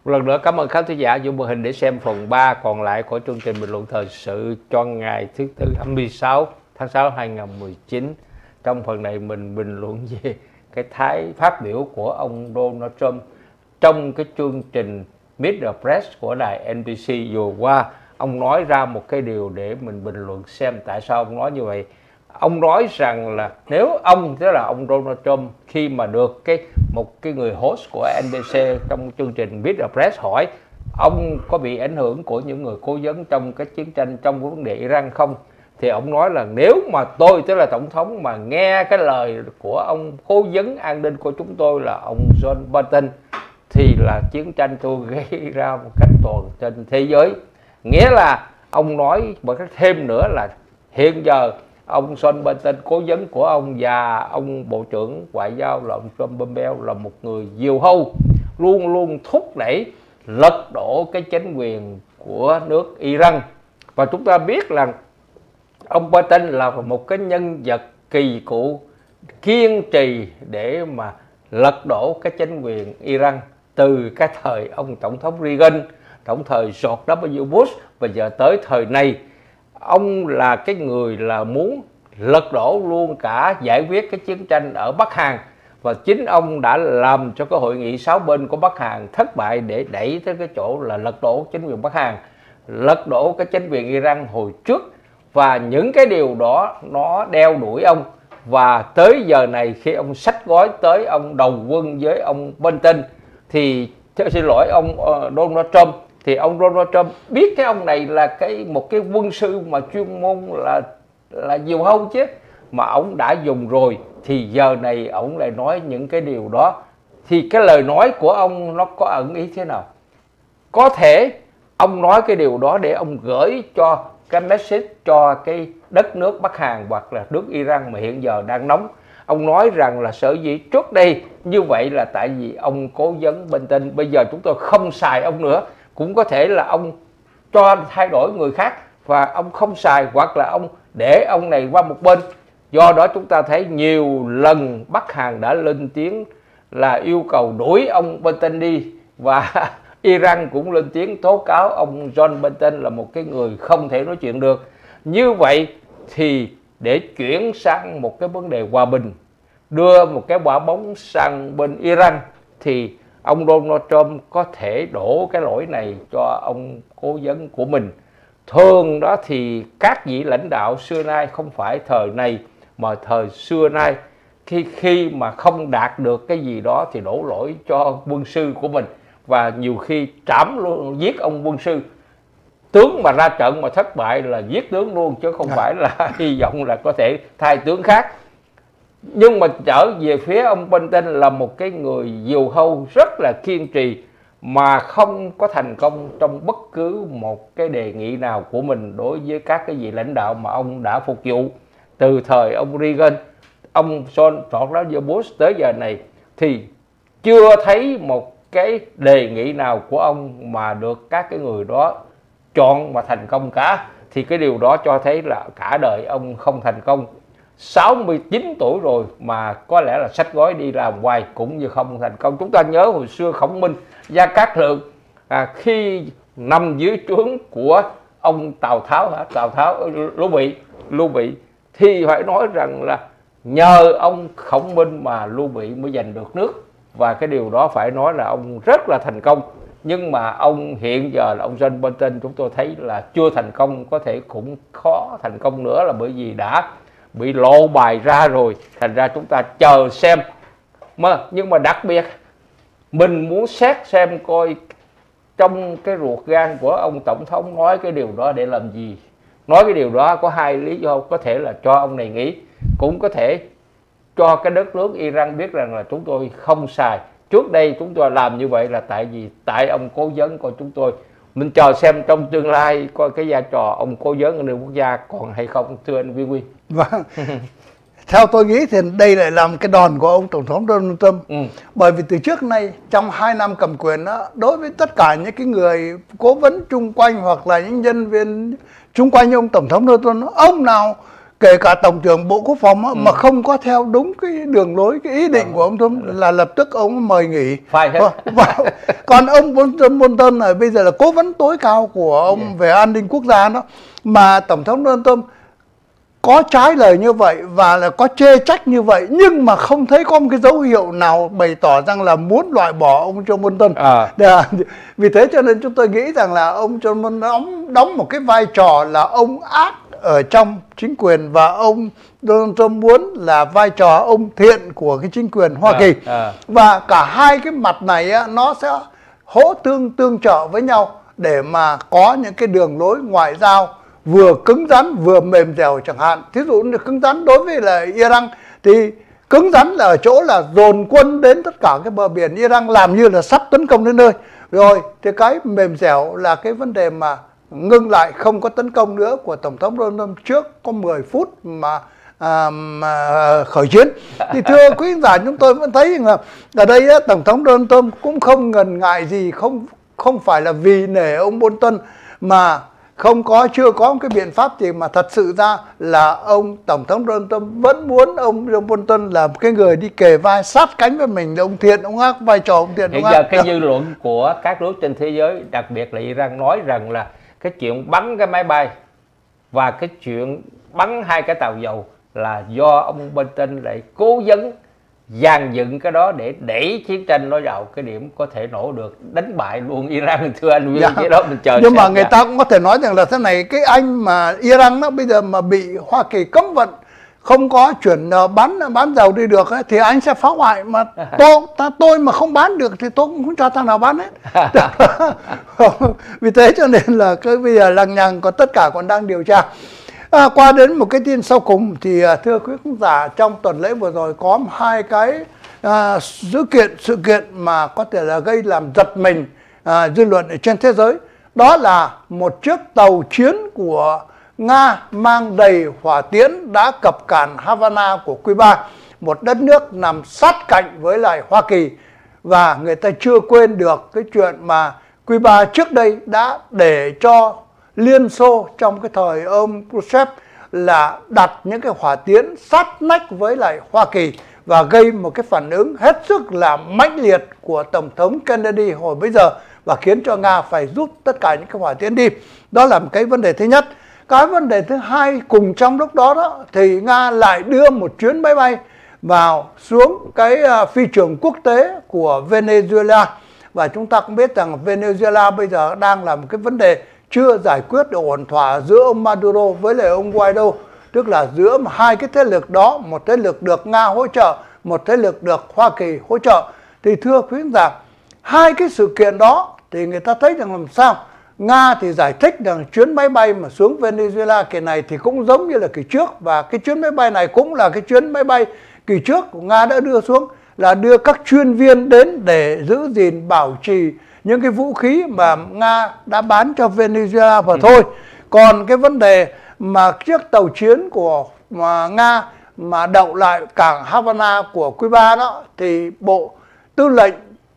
Một lần nữa cảm ơn khán thính giả dùng màn hình để xem phần 3 còn lại của chương trình bình luận thời sự cho ngày thứ Tư 26 tháng 6 2019. Trong phần này mình bình luận về cái phát biểu của ông Donald Trump trong cái chương trình Meet the Press của đài NBC vừa qua. Ông nói ra một cái điều để mình bình luận xem tại sao ông nói như vậy. Ông nói rằng là nếu ông, tức là ông Donald Trump, khi mà được một cái người host của NBC trong chương trình Meet the Press hỏi ông có bị ảnh hưởng của những người cố vấn trong cái chiến tranh, trong cái vấn đề Iran không, thì ông nói là nếu mà tôi, tức là tổng thống, mà nghe cái lời của ông cố vấn an ninh của chúng tôi là ông John Bolton thì là chiến tranh tôi gây ra một cách toàn trên thế giới. Nghĩa là ông nói một cách thêm nữa là hiện giờ ông John Bolton, cố vấn của ông, và ông Bộ trưởng Ngoại giao là ông Trump Pompeo là một người diều hâu, luôn luôn thúc đẩy lật đổ cái chính quyền của nước Iran. Và chúng ta biết là ông Bolton là một cái nhân vật kỳ cựu kiên trì để mà lật đổ cái chính quyền Iran từ cái thời ông tổng thống Reagan, thời George W. Bush, và giờ tới thời này. Ông là cái người là muốn lật đổ luôn cả giải quyết cái chiến tranh ở Bắc Hàn, và chính ông đã làm cho cái hội nghị 6 bên của Bắc Hàn thất bại để đẩy tới cái chỗ là lật đổ chính quyền Bắc Hàn, lật đổ cái chính quyền Iran hồi trước. Và những cái điều đó nó đeo đuổi ông, và tới giờ này khi ông xách gói tới ông đầu quân với ông Bolton thì xin lỗi ông Donald Trump, thì ông Donald Trump biết cái ông này là một cái quân sư mà chuyên môn là diều hâu chứ, mà ông đã dùng rồi, thì giờ này ông lại nói những cái điều đó. Thì cái lời nói của ông nó có ẩn ý thế nào? Có thể ông nói cái điều đó để ông gửi cho cái message cho cái đất nước Bắc Hàn hoặc là nước Iran mà hiện giờ đang nóng. Ông nói rằng là sở dĩ trước đây như vậy là tại vì ông cố vấn Bolton, bây giờ chúng tôi không xài ông nữa. Cũng có thể là ông cho thay đổi người khác và ông không xài, hoặc là ông để ông này qua một bên. Do đó chúng ta thấy nhiều lần Bắc Hàn đã lên tiếng là yêu cầu đuổi ông Bolton đi, và Iran cũng lên tiếng tố cáo ông John Bolton là một cái người không thể nói chuyện được. Như vậy thì để chuyển sang một cái vấn đề hòa bình, đưa một cái quả bóng sang bên Iran, thì ông Donald Trump có thể đổ cái lỗi này cho ông cố vấn của mình. Thường đó thì các vị lãnh đạo xưa nay, không phải thời này mà thời xưa nay, khi mà không đạt được cái gì đó thì đổ lỗi cho quân sư của mình, và nhiều khi trảm luôn, giết ông quân sư. Tướng mà ra trận mà thất bại là giết tướng luôn, chứ không phải là hy vọng là có thể thay tướng khác. Nhưng mà trở về phía ông Bolton là một cái người diều hâu rất là kiên trì, mà không có thành công trong bất cứ một cái đề nghị nào của mình đối với các cái vị lãnh đạo mà ông đã phục vụ từ thời ông Reagan, ông George W. Bush tới giờ này, thì chưa thấy một cái đề nghị nào của ông mà được các cái người đó chọn mà thành công cả. Thì cái điều đó cho thấy là cả đời ông không thành công. 69 tuổi rồi mà có lẽ là xách gói đi làm hoài cũng như không thành công. Chúng ta nhớ hồi xưa Khổng Minh, Gia Cát Lượng khi nằm dưới trướng của ông Tào Tháo, Lưu Bị, thì phải nói rằng là nhờ ông Khổng Minh mà Lưu Bị mới giành được nước, và cái điều đó phải nói là ông rất là thành công. Nhưng mà ông hiện giờ là ông John Bolton, chúng tôi thấy là chưa thành công, có thể cũng khó thành công nữa, là bởi vì đã bị lộ bài ra rồi. Thành ra chúng ta chờ xem. Nhưng mà đặc biệt mình muốn xét xem coi trong cái ruột gan của ông tổng thống nói cái điều đó để làm gì. Nói cái điều đó có hai lý do, có thể là cho ông này nghỉ, cũng có thể cho cái đất nước Iran biết rằng là chúng tôi không xài. Trước đây chúng tôi làm như vậy là tại ông cố vấn của chúng tôi. Mình chờ xem trong tương lai coi cái vai trò ông cố vấn an ninh quốc gia còn hay không, thưa anh Viên Huy. Vâng. Theo tôi nghĩ thì đây lại làm cái đòn của ông tổng thống Donald Trump. Bởi vì từ trước nay trong 2 năm cầm quyền đó, đối với tất cả những cái người cố vấn chung quanh hoặc là những nhân viên chung quanh ông tổng thống Donald Trump, ông nào kể cả Tổng trưởng Bộ Quốc phòng mà không có theo đúng cái đường lối, cái ý định của ông Trump là lập tức ông mời nghỉ. Phải Còn ông Bolton này bây giờ là cố vấn tối cao của ông về an ninh quốc gia đó, mà Tổng thống Donald Trump có trái lời như vậy và là có chê trách như vậy, nhưng mà không thấy có một cái dấu hiệu nào bày tỏ rằng là muốn loại bỏ ông John Bolton. Vì thế cho nên chúng tôi nghĩ rằng là ông John Bolton đóng một cái vai trò là ông ác ở trong chính quyền, và ông Donald Trump muốn là vai trò ông thiện của cái chính quyền Hoa Kỳ. Và cả hai cái mặt này á, nó sẽ tương trợ với nhau để mà có những cái đường lối ngoại giao vừa cứng rắn vừa mềm dẻo chẳng hạn. Thí dụ như cứng rắn đối với là Iran thì cứng rắn là ở chỗ là dồn quân đến tất cả cái bờ biển Iran, làm như là sắp tấn công đến nơi rồi. Thì cái mềm dẻo là cái vấn đề mà ngưng lại không có tấn công nữa của Tổng thống Donald Trump trước có 10 phút mà khởi chiến. Thì thưa quý khán giả, chúng tôi vẫn thấy là ở đây á, Tổng thống Donald Trump cũng không ngần ngại gì, không phải là vì nể ông Bolton mà chưa có một cái biện pháp gì, mà thật sự ra là ông Tổng thống Donald Trump vẫn muốn ông John Bolton là cái người đi kề vai sát cánh với mình, là ông thiện ông ác, vai trò ông thiện ông ác. Hiện giờ cái dư luận của các nước trên thế giới, đặc biệt là Iran, nói rằng là cái chuyện bắn cái máy bay và cái chuyện bắn 2 cái tàu dầu là do ông Bolton lại cố vấn dàn dựng cái đó để đẩy chiến tranh nó vào cái điểm có thể nổ được, đánh bại luôn Iran. Thưa anh Nguyên, cái đó mình chờ. Nhưng mà người ta cũng có thể nói rằng là thế này, cái anh mà Iran nó bây giờ mà bị Hoa Kỳ cấm vận, không có chuyển bán dầu đi được ấy, thì anh sẽ phá hoại. Mà tôi mà không bán được thì tôi cũng không cho thằng nào bán hết. Vì thế cho nên là cái bây giờ lằng nhằng còn tất cả còn đang điều tra. Qua đến một cái tin sau cùng thì thưa quý khán giả, trong tuần lễ vừa rồi có 2 cái sự kiện mà có thể là gây làm giật mình dư luận ở trên thế giới. Đó là một chiếc tàu chiến của Nga mang đầy hỏa tiễn đã cập cảng Havana của Cuba, một đất nước nằm sát cạnh với lại Hoa Kỳ. Và người ta chưa quên được cái chuyện mà Cuba trước đây đã để cho Liên Xô trong cái thời ông Khrushchev là đặt những cái hỏa tiễn sát nách với lại Hoa Kỳ, và gây một cái phản ứng hết sức là mãnh liệt của Tổng thống Kennedy hồi bấy giờ, và khiến cho Nga phải rút tất cả những cái hỏa tiễn đi. Đó là một cái vấn đề thứ nhất. Cái vấn đề thứ hai, cùng trong lúc đó thì Nga lại đưa một chuyến máy bay vào xuống cái phi trường quốc tế của Venezuela. Và chúng ta cũng biết rằng Venezuela bây giờ đang là một cái vấn đề chưa giải quyết được ổn thỏa giữa ông Maduro với lại ông Guaido, tức là giữa hai cái thế lực đó, một thế lực được Nga hỗ trợ, một thế lực được Hoa Kỳ hỗ trợ. Thì thưa quý khán giả, hai cái sự kiện đó thì người ta thấy rằng làm sao Nga thì giải thích rằng chuyến máy bay mà xuống Venezuela kỳ này thì cũng giống như là kỳ trước, và cái chuyến máy bay này cũng là cái chuyến máy bay kỳ trước của Nga đã đưa xuống, là đưa các chuyên viên đến để giữ gìn bảo trì những cái vũ khí mà Nga đã bán cho Venezuela và thôi. Còn cái vấn đề mà chiếc tàu chiến của Nga mà đậu lại cảng Havana của Cuba đó, thì Bộ Tư lệnh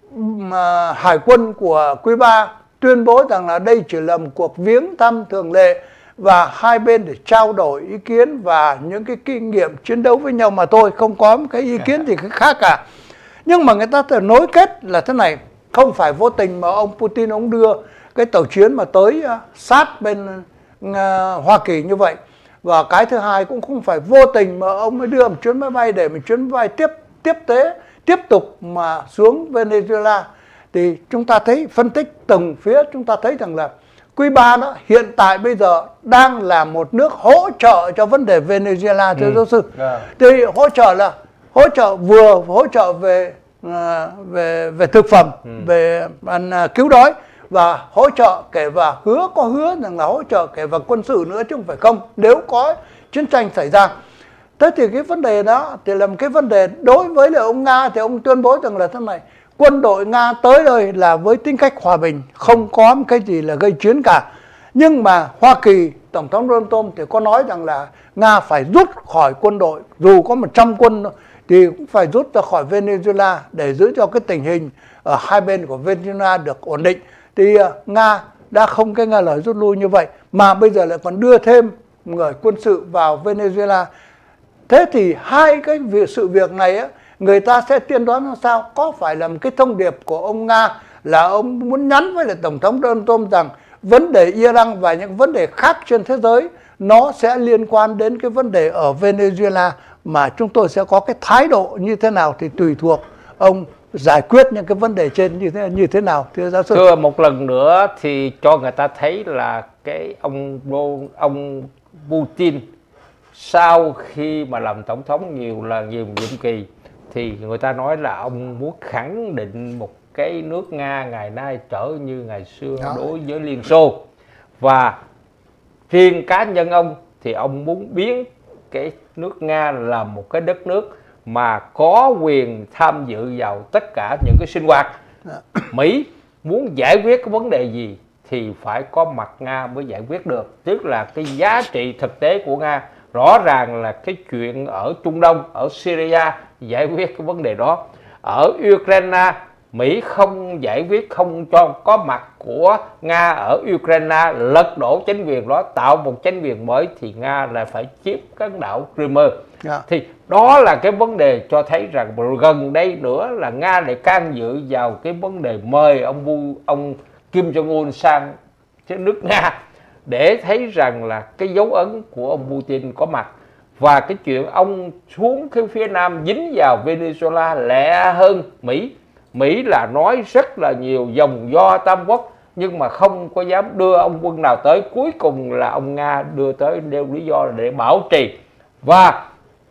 Hải quân của Cuba tuyên bố rằng là đây chỉ là một cuộc viếng thăm thường lệ, và hai bên để trao đổi ý kiến và những cái kinh nghiệm chiến đấu với nhau mà thôi, không có một cái ý kiến gì khác cả. Nhưng mà người ta thể nối kết là thế này, không phải vô tình mà ông Putin ông đưa cái tàu chiến mà tới sát bên Hoa Kỳ như vậy. Và cái thứ hai cũng không phải vô tình mà ông mới đưa một chuyến máy bay để một chuyến máy bay tiếp tục mà xuống Venezuela. Thì chúng ta thấy phân tích từng phía, chúng ta thấy rằng là Cuba đó hiện tại bây giờ đang là một nước hỗ trợ cho vấn đề Venezuela, thưa giáo sư. Thì hỗ trợ là vừa hỗ trợ về thực phẩm, về cứu đói, và hỗ trợ kể và hứa rằng là hỗ trợ kể vào quân sự nữa chứ không phải không, nếu có chiến tranh xảy ra. Thế thì cái vấn đề đó thì là một cái vấn đề đối với lại ông Nga, thì ông tuyên bố rằng là thế này, quân đội Nga tới đây là với tính cách hòa bình, không có một cái gì là gây chiến cả. Nhưng mà Hoa Kỳ, Tổng thống Donald Trump thì có nói rằng là Nga phải rút khỏi quân đội, dù có 100 quân thì cũng phải rút ra khỏi Venezuela để giữ cho cái tình hình ở hai bên của Venezuela được ổn định. Thì Nga đã không cái nghe lời rút lui như vậy, mà bây giờ lại còn đưa thêm người quân sự vào Venezuela. Thế thì hai cái sự việc này á, người ta sẽ tiên đoán làm sao? Có phải là một cái thông điệp của ông Nga là ông muốn nhắn với lại Tổng thống Donald Trump rằng vấn đề Iran và những vấn đề khác trên thế giới nó sẽ liên quan đến cái vấn đề ở Venezuela, mà chúng tôi sẽ có cái thái độ như thế nào thì tùy thuộc ông giải quyết những cái vấn đề trên như thế nào, thưa giáo sư? Thưa, một lần nữa thì cho người ta thấy là cái ông Putin sau khi mà làm tổng thống nhiều nhiệm kỳ thì người ta nói là ông muốn khẳng định một cái nước Nga ngày nay trở như ngày xưa đối với Liên Xô, và riêng cá nhân ông thì ông muốn biến cái nước Nga là một cái đất nước mà có quyền tham dự vào tất cả những cái sinh hoạt. Mỹ muốn giải quyết cái vấn đề gì thì phải có mặt Nga mới giải quyết được, tức là cái giá trị thực tế của Nga. Rõ ràng là cái chuyện ở Trung Đông, ở Syria giải quyết cái vấn đề đó. Ở Ukraine, Mỹ không giải quyết, không cho có mặt của Nga ở Ukraine, lật đổ chính quyền đó, tạo một chính quyền mới thì Nga lại phải chiếm các đảo Crimea. Thì đó là cái vấn đề cho thấy rằng gần đây nữa là Nga lại can dự vào cái vấn đề mời ông Kim Jong-un sang nước Nga, để thấy rằng là cái dấu ấn của ông Putin có mặt. Và cái chuyện ông xuống cái phía Nam dính vào Venezuela lẹ hơn Mỹ. Mỹ là nói rất là nhiều dòng do tam quốc nhưng mà không có dám đưa ông quân nào tới. Cuối cùng là ông Nga đưa tới nêu lý do là để bảo trì. Và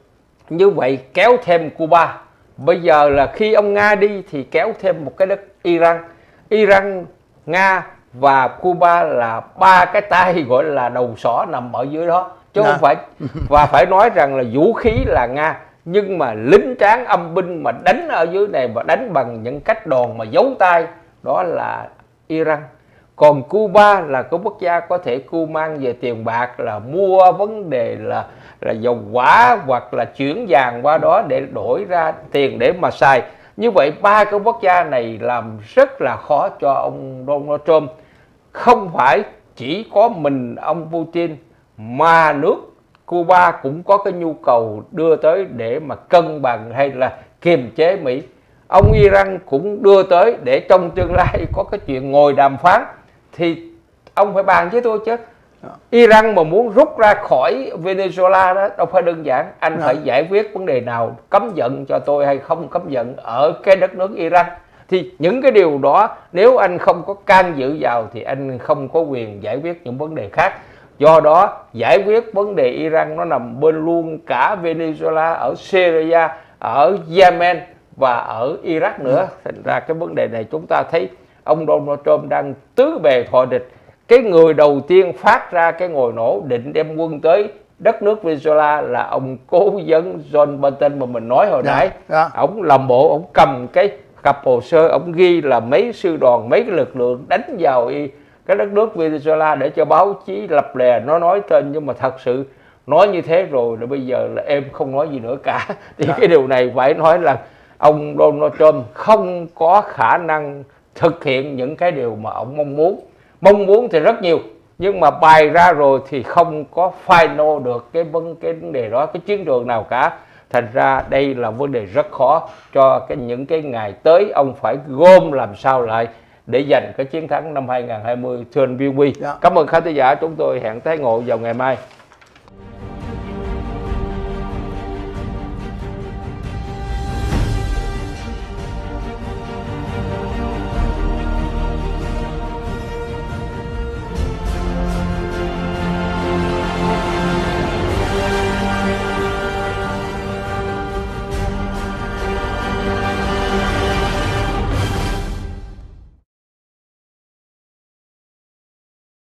như vậy kéo thêm Cuba. Bây giờ là khi ông Nga đi thì kéo thêm một cái đất Iran. Iran, Nga và Cuba là ba cái tay gọi là đầu sỏ nằm ở dưới đó, chứ không phải. Và phải nói rằng là vũ khí là Nga, nhưng mà lính tráng âm binh mà đánh ở dưới này và đánh bằng những cách đòn mà giấu tay, đó là Iran. Còn Cuba là cái quốc gia có thể mang về tiền bạc, là mua vấn đề là dầu hỏa hoặc là chuyển vàng qua đó để đổi ra tiền để mà xài. Như vậy ba cái quốc gia này làm rất là khó cho ông Donald Trump. Không phải chỉ có mình ông Putin mà nước Cuba cũng có cái nhu cầu đưa tới để mà cân bằng hay là kiềm chế Mỹ. Ông Iran cũng đưa tới để trong tương lai có cái chuyện ngồi đàm phán thì ông phải bàn với tôi chứ. Iran mà muốn rút ra khỏi Venezuela đó đâu phải đơn giản. Anh phải giải quyết vấn đề nào, cấm vận cho tôi hay không cấm vận ở cái đất nước Iran. Thì những cái điều đó nếu anh không có can dự vào thì anh không có quyền giải quyết những vấn đề khác. Do đó giải quyết vấn đề Iran nó nằm bên luôn cả Venezuela, ở Syria, ở Yemen và ở Iraq nữa. Thành ra cái vấn đề này chúng ta thấy ông Donald Trump đang tứ bề thọ địch. Cái người đầu tiên phát ra cái ngòi nổ định đem quân tới đất nước Venezuela là ông cố vấn John Bolton mà mình nói hồi nãy. Ông làm bộ, ông cầm cái cặp hồ sơ, ông ghi là mấy sư đoàn, mấy cái lực lượng đánh vào cái đất nước Venezuela để cho báo chí lập lè nó nói tên. Nhưng mà thật sự nói như thế rồi là bây giờ là em không nói gì nữa cả. Thì cái điều này phải nói là ông Donald Trump không có khả năng thực hiện những cái điều mà ông mong muốn. Mong muốn thì rất nhiều nhưng mà bày ra rồi thì không có final được cái vấn đề đó, cái chiến trường nào cả. Thành ra đây là vấn đề rất khó cho những cái ngày tới. Ông phải gom làm sao lại để giành cái chiến thắng năm 2020. Thưa anh Bill Huy, cảm ơn khán giả, chúng tôi hẹn tái ngộ vào ngày mai.